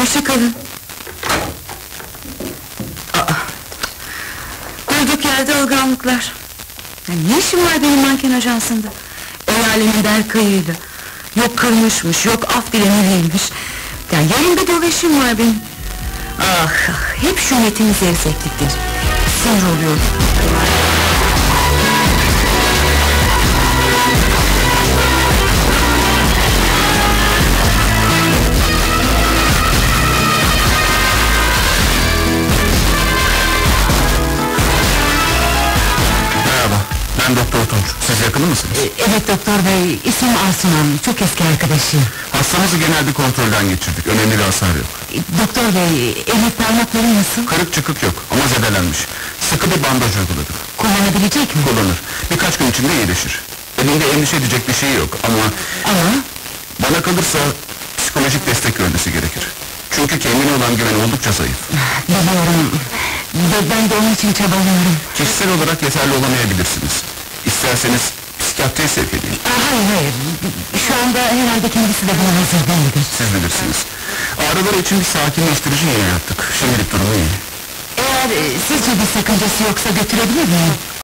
Hoşça kalın. Durduk yerde alışkanlıklar. Ne işim var benim manken ajansında? El alemin Berkay'ıyla. Yok kırmışmış, yok af dilemeliymiş. Yanımda dolaşım var benim. Hep şu Metin'in zevzeklikleri. Sinir oluyorum. Ben Doktor Tunç, siz yakını mısınız? Evet doktor bey, ismim Asuman, çok eski arkadaşıyım. Hastamızı genel bir kontrolden geçirdik, önemli bir hasar yok. Doktor bey, elin parmakları nasıl? Kırık çıkık yok ama zedelenmiş. Sıkı bir bandaj uyguladık. Kullanabilecek mi? Kullanır, birkaç gün içinde iyileşir. Elinde endişe edecek bir şey yok ama... Bana kalırsa psikolojik destek görmesi gerekir. Çünkü kendine olan güveni oldukça zayıf. Biliyorum, ben de onun için çabalıyorum. Kişisel olarak yeterli olamayabilirsiniz. İsterseniz psikiyatriye sevk edeyim. Hayır, şu anda herhalde kendisi de buna hazır değildir. Siz bilirsiniz. Ağrılar için bir sakinleştirici iğne yaptık. Şimdilik durumu iyi. Eğer sizce bir sakıncası yoksa götürebilir miyim?